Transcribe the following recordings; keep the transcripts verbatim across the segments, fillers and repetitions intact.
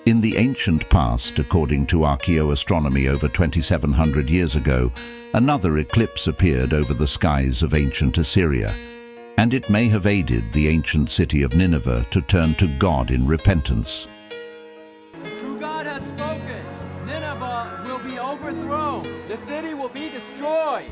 In the ancient past, according to archaeoastronomy over twenty-seven hundred years ago, another eclipse appeared over the skies of ancient Assyria, and it may have aided the ancient city of Nineveh to turn to God in repentance. The true God has spoken. Nineveh will be overthrown. The city will be destroyed.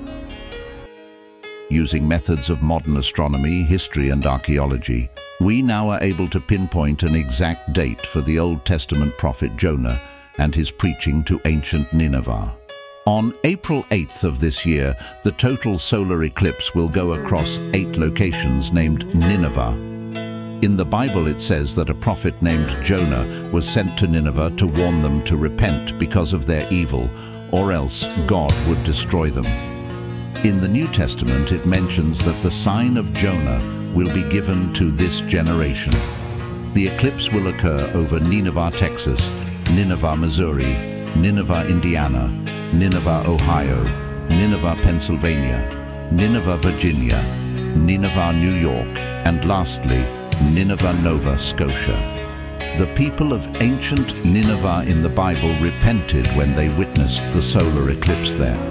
Using methods of modern astronomy, history, and archaeology, we now are able to pinpoint an exact date for the Old Testament prophet Jonah and his preaching to ancient Nineveh. On April eighth of this year, the total solar eclipse will go across eight locations named Nineveh. In the Bible it says that a prophet named Jonah was sent to Nineveh to warn them to repent because of their evil, or else God would destroy them. In the New Testament it mentions that the sign of Jonah will be given to this generation. The eclipse will occur over Nineveh, Texas, Nineveh, Missouri, Nineveh, Indiana, Nineveh, Ohio, Nineveh, Pennsylvania, Nineveh, Virginia, Nineveh, New York, and lastly, Nineveh, Nova Scotia. The people of ancient Nineveh in the Bible repented when they witnessed the solar eclipse there.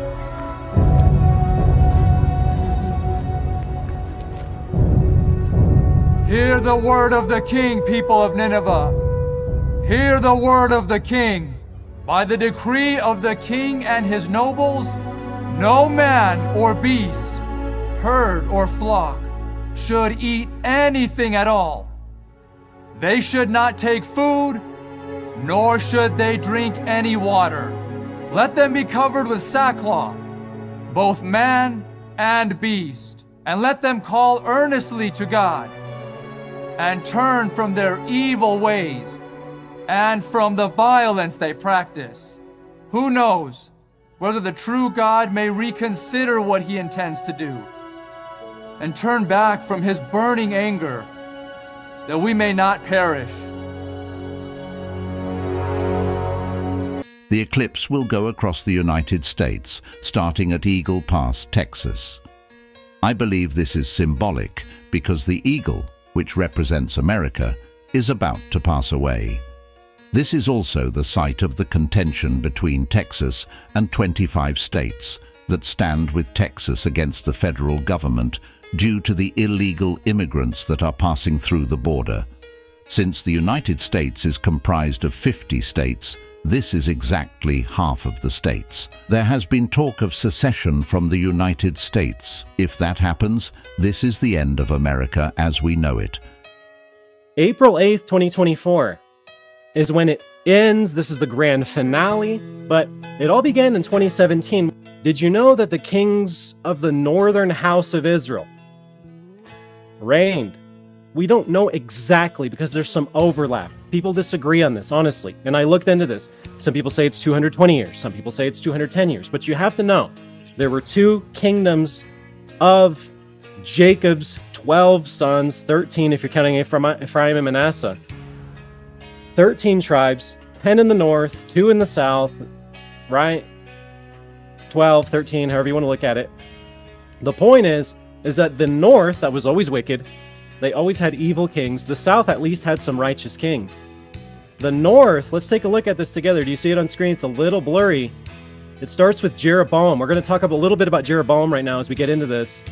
Hear the word of the king, people of Nineveh. Hear the word of the king. By the decree of the king and his nobles, no man or beast, herd or flock, should eat anything at all. They should not take food, nor should they drink any water. Let them be covered with sackcloth, both man and beast, and let them call earnestly to God, and turn from their evil ways and from the violence they practice. Who knows whether the true God may reconsider what he intends to do and turn back from his burning anger, that we may not perish. The eclipse will go across the United States, starting at Eagle Pass, Texas. I believe this is symbolic because the eagle, which represents America, is about to pass away. This is also the site of the contention between Texas and twenty-five states that stand with Texas against the federal government due to the illegal immigrants that are passing through the border. Since the United States is comprised of fifty states, this is exactly half of the states. There has been talk of secession from the United States. If that happens, this is the end of America as we know it. April eighth, twenty twenty-four is when it ends. This is the grand finale, but it all began in twenty seventeen. Did you know that the kings of the northern house of Israel reigned? We don't know exactly because there's some overlap. People disagree on this, honestly. And I looked into this. Some people say it's two hundred twenty years. Some people say it's two hundred ten years. But you have to know, there were two kingdoms of Jacob's twelve sons, thirteen if you're counting Ephraim and Manasseh. thirteen tribes, ten in the north, two in the south, right? twelve, thirteen, however you want to look at it. The point is, is that the north, that was always wicked, they always had evil kings. The south at least had some righteous kings. The north, let's take a look at this together. Do you see it on screen? It's a little blurry. It starts with Jeroboam. We're going to talk a little bit about Jeroboam right now as we get into this.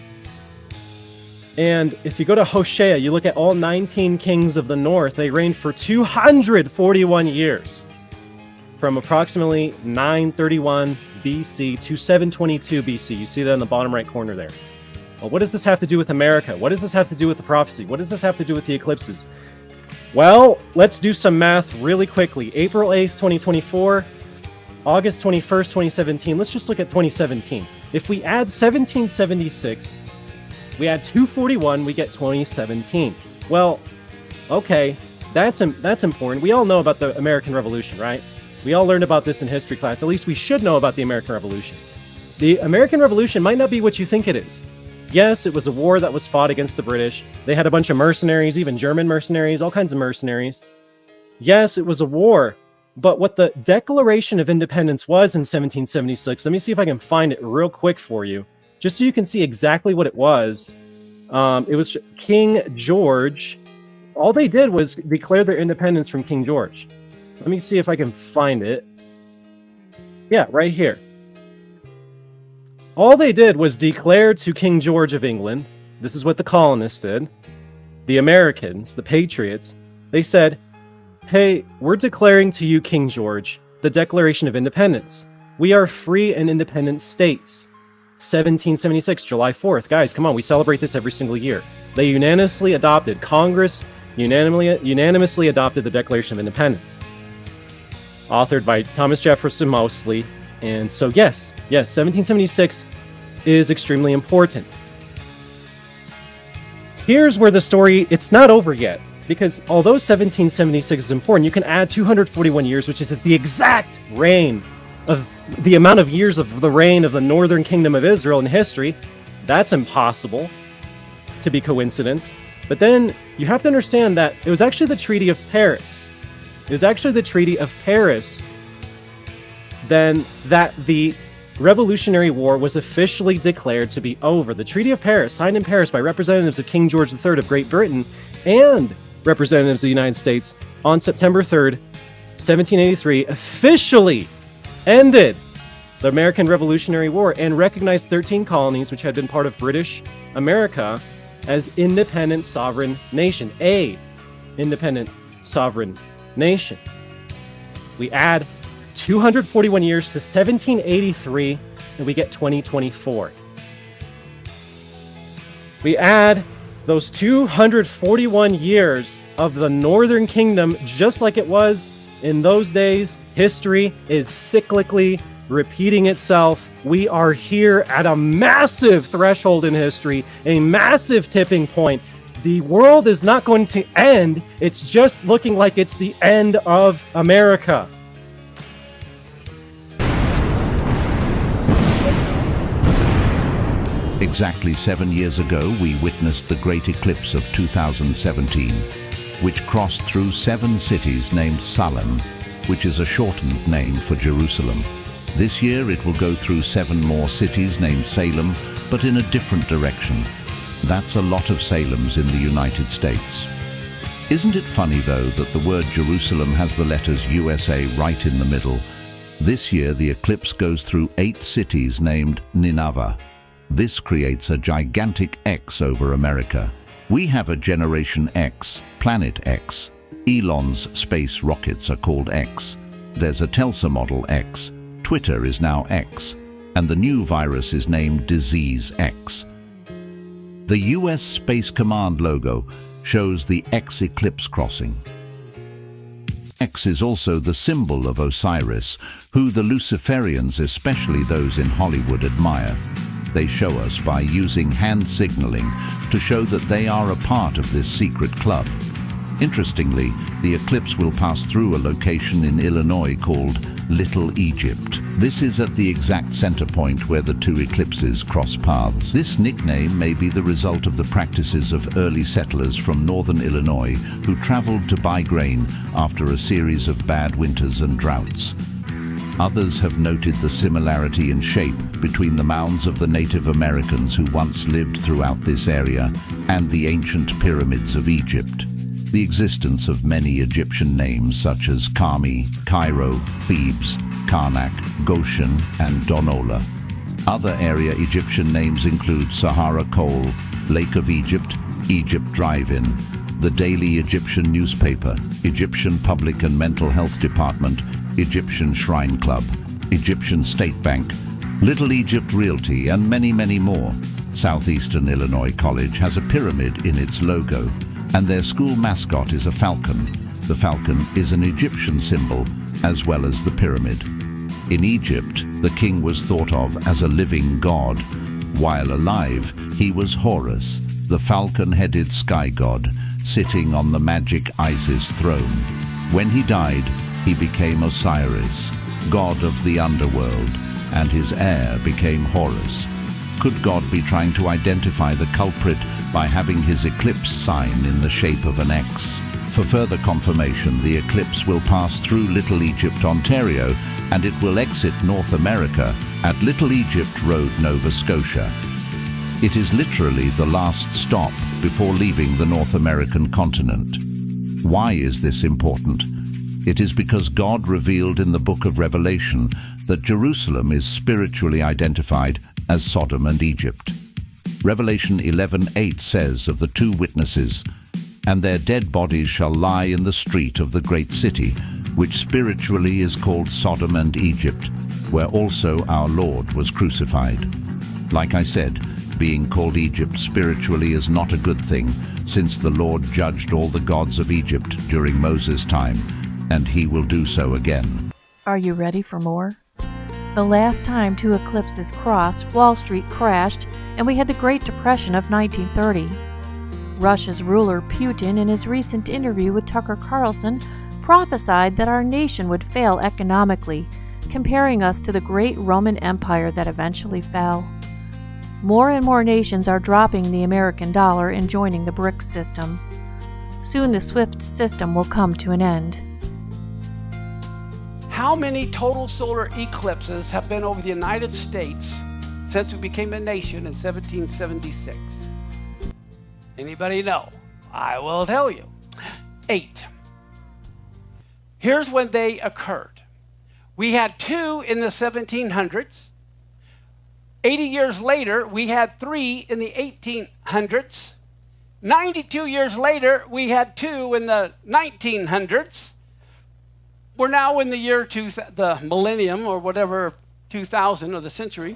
And if you go to Hosea, you look at all nineteen kings of the north, they reigned for two hundred forty-one years. From approximately nine thirty-one B C to seven twenty-two B C. You see that in the bottom right corner there. Well, what does this have to do with America? What does this have to do with the prophecy? What does this have to do with the eclipses? Well, let's do some math really quickly. April eighth, twenty twenty-four, August twenty-first, twenty seventeen. Let's just look at twenty seventeen. If we add seventeen seventy-six, we add two forty-one, we get twenty seventeen. Well, okay, that's, that's important. We all know about the American Revolution, right? We all learned about this in history class. At least we should know about the American Revolution. The American Revolution might not be what you think it is. Yes, it was a war that was fought against the British. They had a bunch of mercenaries, even German mercenaries, all kinds of mercenaries. Yes, it was a war. But what the Declaration of Independence was in seventeen seventy-six, let me see if I can find it real quick for you, just so you can see exactly what it was. Um, it was King George all they did was declare their independence from King George. Let me see if I can find it. Yeah, right here. All they did was declare to King George of England, this is what the colonists did, the Americans, the patriots, they said, hey, we're declaring to you, King George, the Declaration of Independence. We are free and independent states. seventeen seventy-six, July fourth. Guys, come on, we celebrate this every single year. They unanimously adopted, Congress unanimously, unanimously adopted the Declaration of Independence. Authored by Thomas Jefferson mostly. And so, yes, yes, seventeen seventy-six is extremely important. Here's where the story, it's not over yet. Because although seventeen seventy-six is important, you can add two hundred forty-one years, which is the exact reign of the amount of years of the reign of the Northern Kingdom of Israel in history. That's impossible to be coincidence. But then you have to understand that it was actually the Treaty of Paris. It was actually the Treaty of Paris then that the Revolutionary War was officially declared to be over. The Treaty of Paris, signed in Paris by representatives of King George the third of Great Britain and representatives of the United States on September third, seventeen eighty-three, officially ended the American Revolutionary War and recognized thirteen colonies, which had been part of British America, as independent sovereign nation, a independent sovereign nation. We add two hundred forty-one years to seventeen eighty-three, and we get twenty twenty-four. We add those two hundred forty-one years of the Northern Kingdom, just like it was in those days. History is cyclically repeating itself. We are here at a massive threshold in history, a massive tipping point. The world is not going to end. It's just looking like it's the end of America. Exactly seven years ago, we witnessed the great eclipse of two thousand seventeen, which crossed through seven cities named Salem, which is a shortened name for Jerusalem. This year it will go through seven more cities named Salem, but in a different direction. That's a lot of Salems in the United States. Isn't it funny, though, that the word Jerusalem has the letters U S A right in the middle? This year the eclipse goes through eight cities named Nineveh. This creates a gigantic X over America. We have a Generation X, Planet X. Elon's space rockets are called X. There's a Telsa Model X. Twitter is now X. And the new virus is named Disease X. The U S Space Command logo shows the X eclipse crossing. X is also the symbol of Osiris, who the Luciferians, especially those in Hollywood, admire. They show us by using hand signaling to show that they are a part of this secret club. Interestingly, the eclipse will pass through a location in Illinois called Little Egypt. This is at the exact center point where the two eclipses cross paths. This nickname may be the result of the practices of early settlers from northern Illinois who traveled to buy grain after a series of bad winters and droughts. Others have noted the similarity in shape between the mounds of the Native Americans who once lived throughout this area and the ancient pyramids of Egypt. The existence of many Egyptian names such as Kami, Cairo, Thebes, Karnak, Goshen, and Donola. Other area Egyptian names include Sahara Coal, Lake of Egypt, Egypt Drive-In, the Daily Egyptian Newspaper, Egyptian Public and Mental Health Department, Egyptian Shrine Club, Egyptian State Bank, Little Egypt Realty, and many, many more. Southeastern Illinois College has a pyramid in its logo, and their school mascot is a falcon. The falcon is an Egyptian symbol, as well as the pyramid. In Egypt, the king was thought of as a living god. While alive, he was Horus, the falcon-headed sky god, sitting on the magic Isis throne. When he died, he became Osiris, god of the underworld, and his heir became Horus. Could God be trying to identify the culprit by having his eclipse sign in the shape of an X? For further confirmation, the eclipse will pass through Little Egypt, Ontario, and it will exit North America at Little Egypt Road, Nova Scotia. It is literally the last stop before leaving the North American continent. Why is this important? It is because God revealed in the book of Revelation that Jerusalem is spiritually identified as Sodom and Egypt. Revelation eleven eight says of the two witnesses, "And their dead bodies shall lie in the street of the great city, which spiritually is called Sodom and Egypt, where also our Lord was crucified." Like I said, being called Egypt spiritually is not a good thing, since the Lord judged all the gods of Egypt during Moses' time, and he will do so again. Are you ready for more? The last time two eclipses crossed, Wall Street crashed, and we had the Great Depression of nineteen thirty. Russia's ruler Putin, in his recent interview with Tucker Carlson, prophesied that our nation would fail economically, comparing us to the great Roman Empire that eventually fell. More and more nations are dropping the American dollar and joining the BRICS system. Soon the SWIFT system will come to an end. How many total solar eclipses have been over the United States since we became a nation in seventeen seventy-six? Anybody know? I will tell you. Eight. Here's when they occurred. We had two in the seventeen hundreds. eighty years later, we had three in the eighteen hundreds. ninety-two years later, we had two in the nineteen hundreds. We're now in the year two, the millennium or whatever, two thousand, or the century.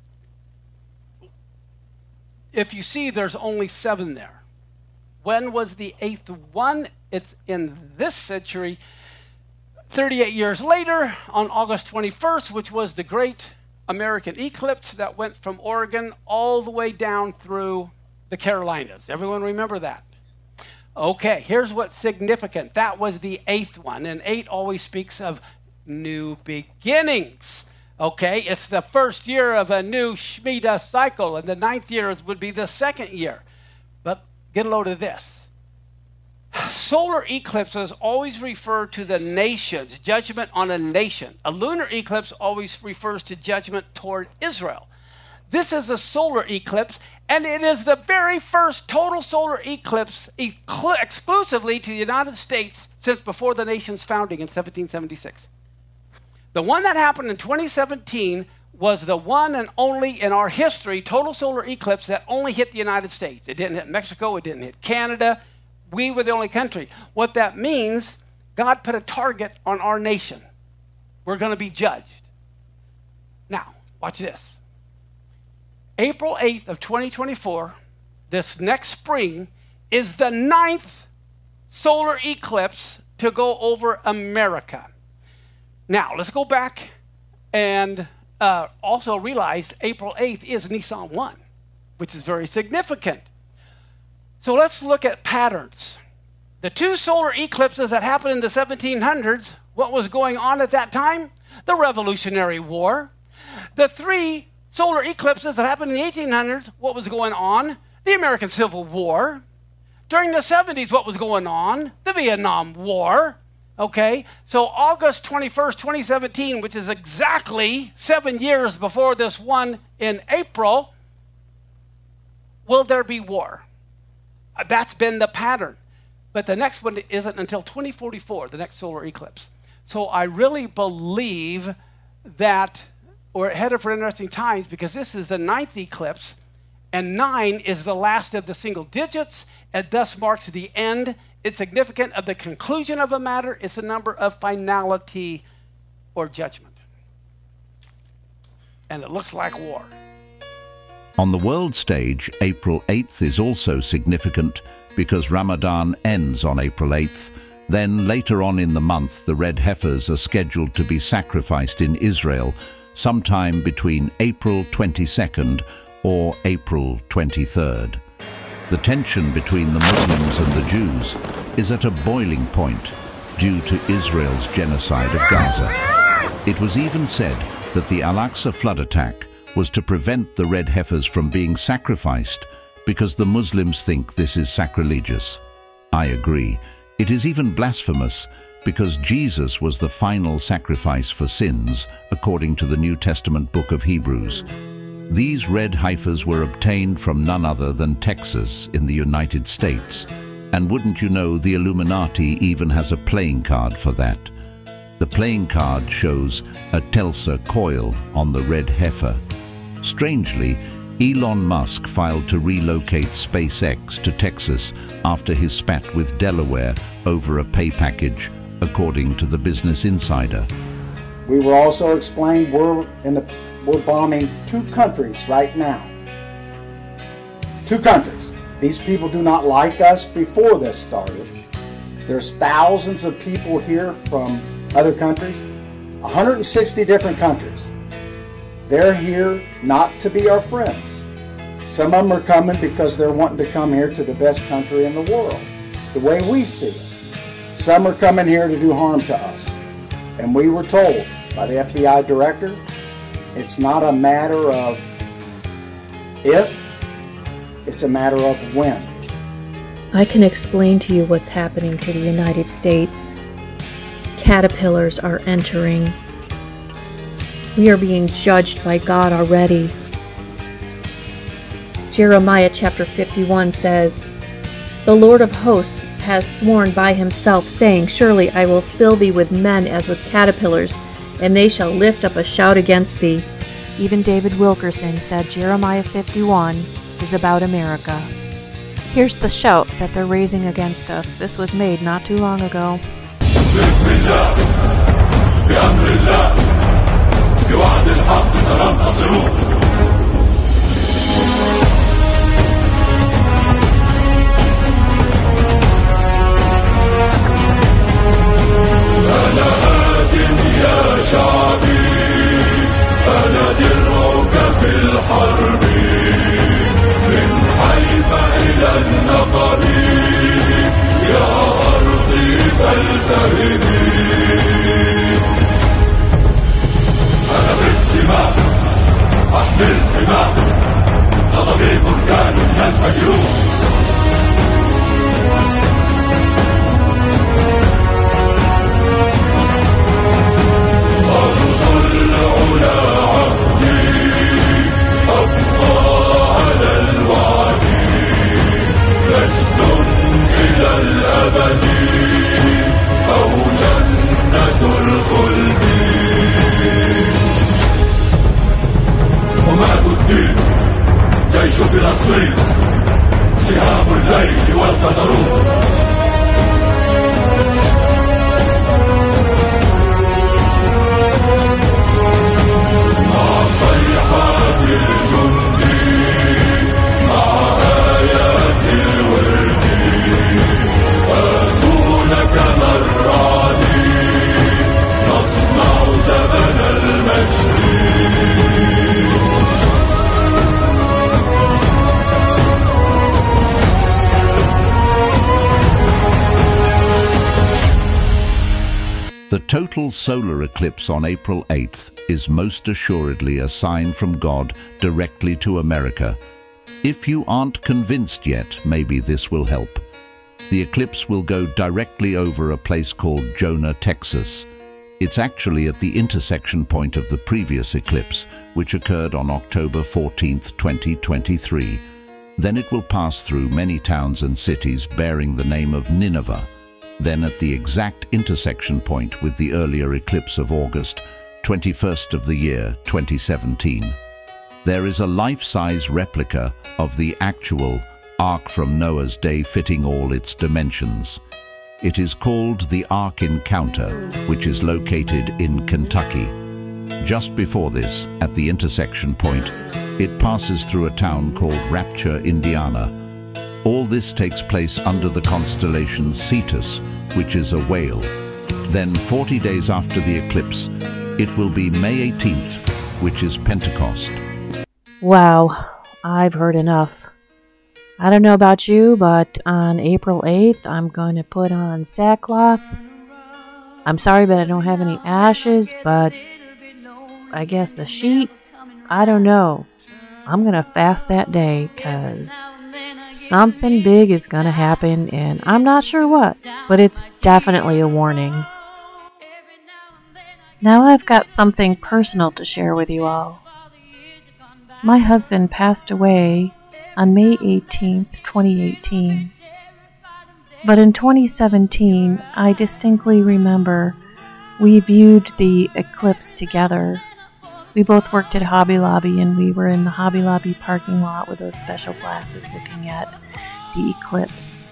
If you see, there's only seven there. When was the eighth one? It's in this century. thirty-eight years later, on August twenty-first, which was the great American eclipse that went from Oregon all the way down through the Carolinas. Everyone remember that? Okay, here's what's significant. That was the eighth one, and eight always speaks of new beginnings. Okay, it's the first year of a new Shemitah cycle, and the ninth year would be the second year. But get a load of this. Solar eclipses always refer to the nations, judgment on a nation. A lunar eclipse always refers to judgment toward Israel. This is a solar eclipse, and it is the very first total solar eclipse ecl- exclusively to the United States since before the nation's founding in seventeen seventy-six. The one that happened in twenty seventeen was the one and only in our history total solar eclipse that only hit the United States. It didn't hit Mexico, it didn't hit Canada. We were the only country. What that means, God put a target on our nation. We're going to be judged. Now, watch this. April eighth of twenty twenty-four, this next spring, is the ninth solar eclipse to go over America. Now, let's go back and uh, also realize April eighth is Nisan one, which is very significant. So let's look at patterns. The two solar eclipses that happened in the seventeen hundreds, what was going on at that time? The Revolutionary War. The three solar eclipses that happened in the eighteen hundreds, what was going on? The American Civil War. During the seventies, what was going on? The Vietnam War. Okay, so August twenty-first, twenty seventeen, which is exactly seven years before this one in April, will there be war? That's been the pattern. But the next one isn't until twenty forty-four, the next solar eclipse. So I really believe that we're headed for interesting times because this is the ninth eclipse, and nine is the last of the single digits, and thus marks the end. It's significant of the conclusion of a matter. It's the number of finality or judgment. And it looks like war. On the world stage, April eighth is also significant because Ramadan ends on April eighth. Then later on in the month, the red heifers are scheduled to be sacrificed in Israel sometime between April twenty-second or April twenty-third. The tension between the Muslims and the Jews is at a boiling point due to Israel's genocide of Gaza. It was even said that the Al-Aqsa flood attack was to prevent the red heifers from being sacrificed because the Muslims think this is sacrilegious. I agree. It is even blasphemous because Jesus was the final sacrifice for sins, according to the New Testament book of Hebrews. These red heifers were obtained from none other than Texas in the United States, And wouldn't you know, the Illuminati even has a playing card for that. The playing card shows a Telsa coil on the red heifer. Strangely, Elon Musk filed to relocate SpaceX to Texas after his spat with Delaware over a pay package, according to the Business Insider. We were also explained we're in the we're bombing two countries right now. Two countries. These people do not like us before this started. There's thousands of people here from other countries, one hundred sixty different countries. They're here not to be our friends. Some of them are coming because they're wanting to come here to the best country in the world, the way we see it. Some are coming here to do harm to us. And we were told by the F B I director, it's not a matter of if, it's a matter of when. I can explain to you what's happening to the United States. Caterpillars are entering. We are being judged by God already. Jeremiah chapter fifty-one says, "The Lord of hosts has sworn by himself, saying, Surely I will fill thee with men as with caterpillars, and they shall lift up a shout against thee." Even David Wilkerson said Jeremiah fifty-one is about America. Here's the shout that they're raising against us. This was made not too long ago. The total solar eclipse on April eighth is most assuredly a sign from God directly to America. If you aren't convinced yet, maybe this will help. The eclipse will go directly over a place called Jonah, Texas. It's actually at the intersection point of the previous eclipse, which occurred on October fourteenth, twenty twenty-three. Then it will pass through many towns and cities bearing the name of Nineveh. Then at the exact intersection point with the earlier eclipse of August, twenty-first of the year, twenty seventeen. There is a life-size replica of the actual Ark from Noah's day fitting all its dimensions. It is called the Ark Encounter, which is located in Kentucky. Just before this, at the intersection point, it passes through a town called Rapture, Indiana. All this takes place under the constellation Cetus, which is a whale. Then, forty days after the eclipse, it will be May eighteenth, which is Pentecost. Wow, I've heard enough. I don't know about you, but on April eighth, I'm going to put on sackcloth. I'm sorry, but I don't have any ashes, but I guess a sheet? I don't know. I'm going to fast that day, because something big is going to happen, and I'm not sure what, but it's definitely a warning. Now I've got something personal to share with you all. My husband passed away on May eighteenth, twenty eighteen. But in twenty seventeen, I distinctly remember we viewed the eclipse together. We both worked at Hobby Lobby, and we were in the Hobby Lobby parking lot with those special glasses looking at the eclipse.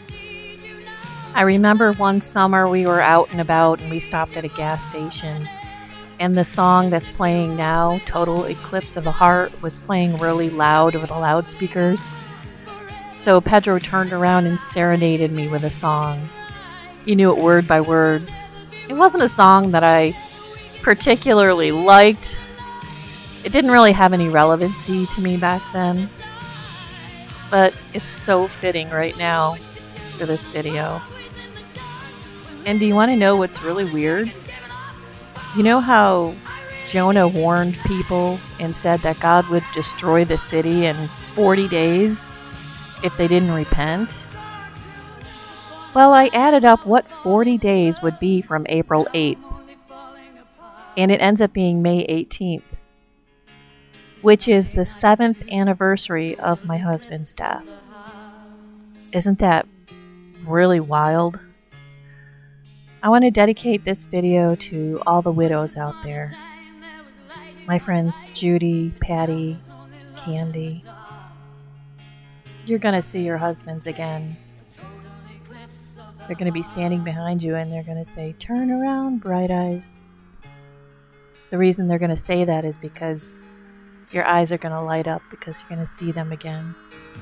I remember one summer we were out and about and we stopped at a gas station, and the song that's playing now, Total Eclipse of the Heart, was playing really loud over the loudspeakers. So Pedro turned around and serenaded me with a song. He knew it word by word. It wasn't a song that I particularly liked. It didn't really have any relevancy to me back then. But it's so fitting right now for this video. And do you want to know what's really weird? You know how Jonah warned people and said that God would destroy the city in forty days if they didn't repent? Well, I added up what forty days would be from April eighth, and it ends up being May eighteenth, which is the seventh anniversary of my husband's death. Isn't that really wild? I want to dedicate this video to all the widows out there. My friends Judy, Patty, Candy. You're going to see your husbands again. They're going to be standing behind you and they're going to say, "Turn around, bright eyes." The reason they're going to say that is because your eyes are going to light up because you're going to see them again.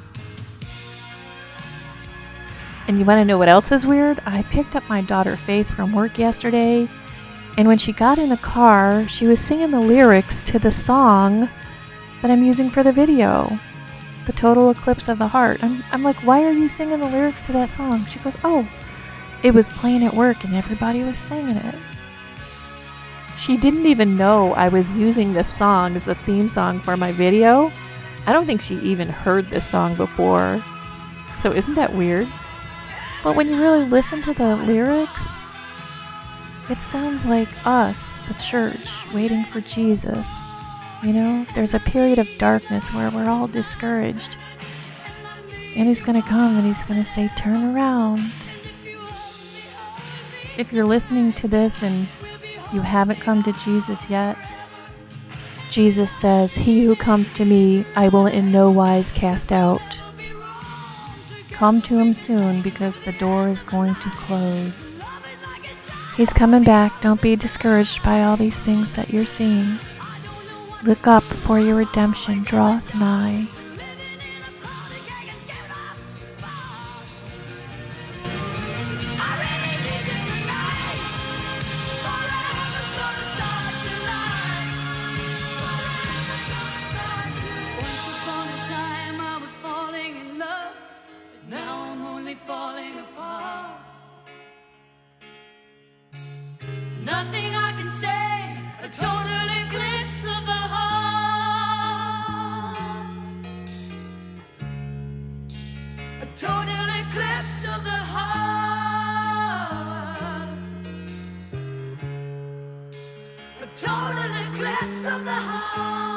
And you want to know what else is weird? I picked up my daughter Faith from work yesterday, and when she got in the car, she was singing the lyrics to the song that I'm using for the video, The Total Eclipse of the Heart. I'm, I'm like, "Why are you singing the lyrics to that song?" She goes, "Oh, it was playing at work and everybody was singing it." She didn't even know I was using this song as a theme song for my video. I don't think she even heard this song before. So isn't that weird? But when you really listen to the lyrics, it sounds like us, the church, waiting for Jesus. You know, there's a period of darkness where we're all discouraged. And he's going to come and he's going to say, "Turn around." If you're listening to this and you haven't come to Jesus yet, Jesus says, "He who comes to me, I will in no wise cast out." Come to him soon because the door is going to close. He's coming back. Don't be discouraged by all these things that you're seeing. Look up, for your redemption draweth nigh. Falling apart. Nothing I can say, a total eclipse of the heart. A total eclipse of the heart. A total eclipse of the heart.